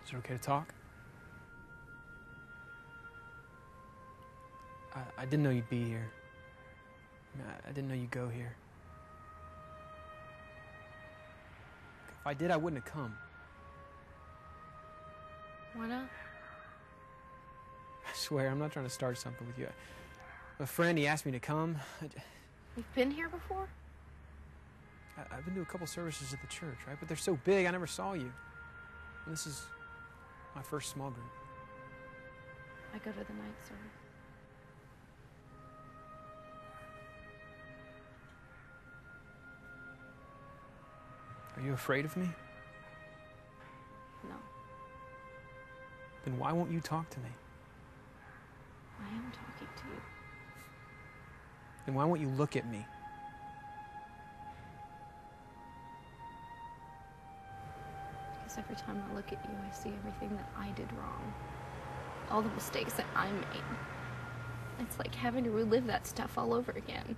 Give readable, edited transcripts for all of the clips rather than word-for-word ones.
Is it okay to talk? I didn't know you'd be here. I didn't know you'd go here. If I did, I wouldn't have come. Why not? I swear, I'm not trying to start something with you. A friend, he asked me to come. You've been here before? I've been to a couple services at the church, right? But they're so big, I never saw you. And this is my first small group. I go to the night service. Are you afraid of me? No. Then why won't you talk to me? I am talking to you. Then why won't you look at me? Because every time I look at you, I see everything that I did wrong. All the mistakes that I made. It's like having to relive that stuff all over again.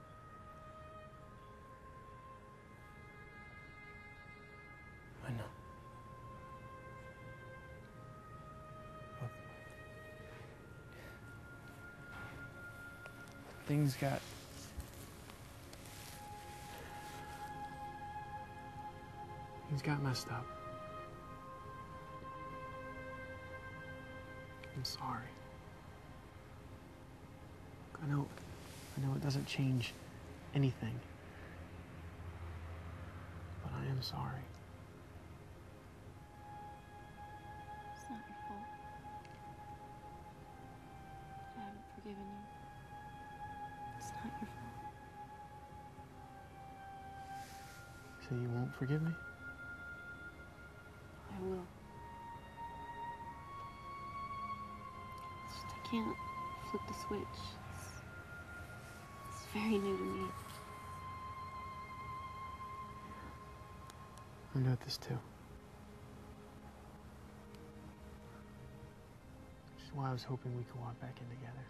I know. Look. Things got messed up. I'm sorry. I know it doesn't change anything. But I am sorry. It's not your fault. I haven't forgiven you. It's not your fault. So you won't forgive me? I will. It's just I can't flip the switch. It's very new to me. I'm new at this too. Which is why I was hoping we could walk back in together.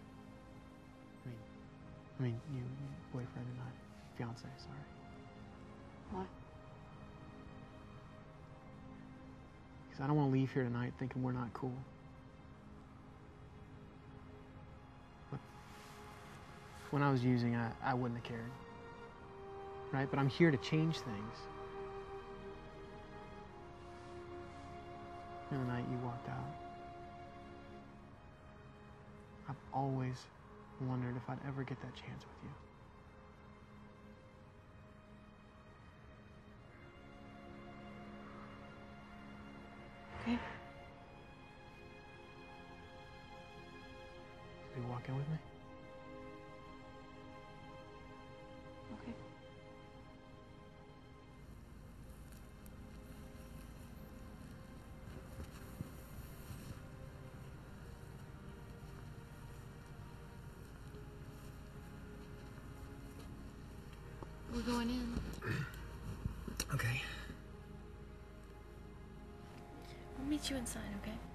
I mean, you, boyfriend and I, fiance, sorry. Why? Because I don't want to leave here tonight thinking we're not cool. Look, when I was using, I wouldn't have cared. Right? But I'm here to change things. And the night you walked out, I've always wondered if I'd ever get that chance with you. Okay. So you walk in with me? Okay. We're going in. Okay. I'll meet you inside, okay?